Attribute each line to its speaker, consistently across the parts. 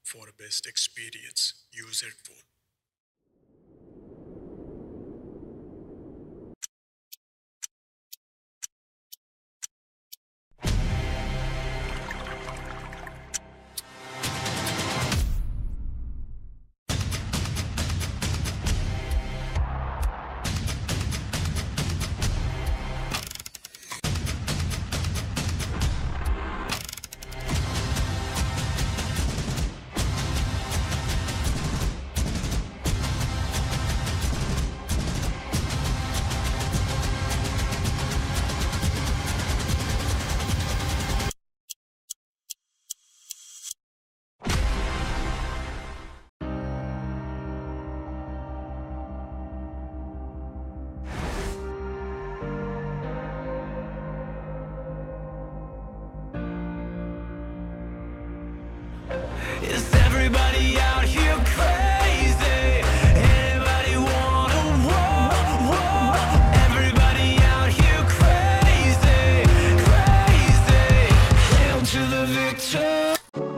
Speaker 1: for best experience. Use headphone.
Speaker 2: Is everybody out here crazy? Anybody wanna war? Everybody out here crazy, crazy. Hail to the victor.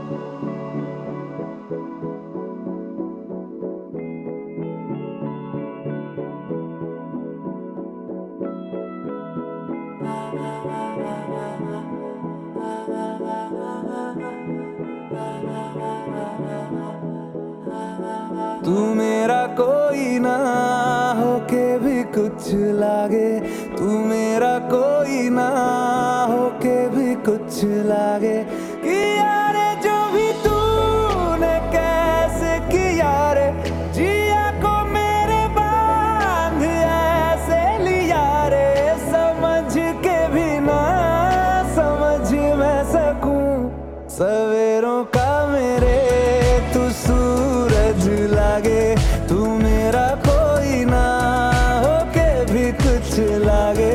Speaker 3: तू मेरा कोई ना होके भी कुछ लागे, तू मेरा कोई ना होके भी कुछ लागे। किया रे जो भी तूने कैसे किया रे, जिया को मेरे बांध ऐसे लिया रे। समझ के भी ना समझ मैं सकूं सवेरों का मेरे तू सूरज लागे। तू मेरा कोई ना होके भी कुछ लागे।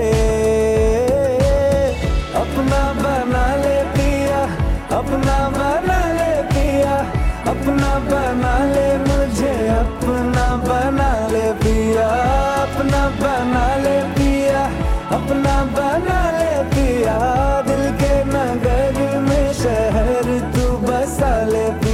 Speaker 3: अपना बना ले पिया, अपना बना ले पिया, अपना बना ले मुझे, अपना बना ले पिया, अपना बना ले पिया, अपना बना ले पिया। दिल के नगर में शहर तू बसा ले पिया।